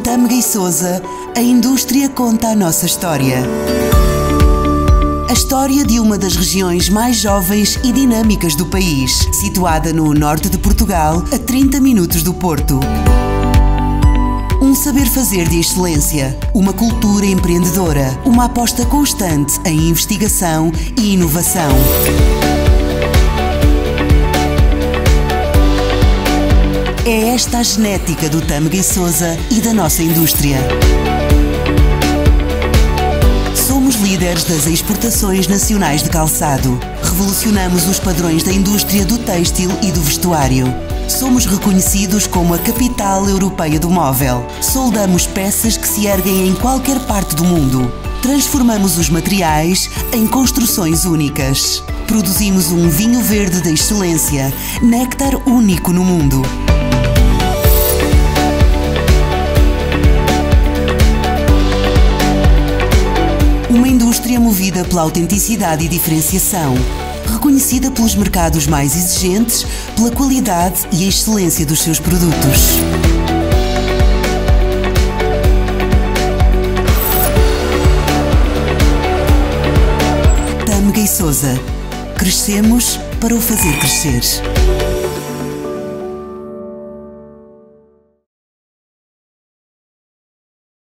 Tâmega e Sousa, a indústria conta a nossa história. A história de uma das regiões mais jovens e dinâmicas do país, situada no norte de Portugal, a 30 minutos do Porto. Um saber fazer de excelência, uma cultura empreendedora, uma aposta constante em investigação e inovação. É esta a genética do Tâmega e Sousa e da nossa indústria. Somos líderes das exportações nacionais de calçado. Revolucionamos os padrões da indústria do têxtil e do vestuário. Somos reconhecidos como a capital europeia do móvel. Soldamos peças que se erguem em qualquer parte do mundo. Transformamos os materiais em construções únicas. Produzimos um vinho verde de excelência, néctar único no mundo. Uma indústria movida pela autenticidade e diferenciação, reconhecida pelos mercados mais exigentes, pela qualidade e a excelência dos seus produtos. Tâmega e Sousa. Crescemos para o fazer crescer.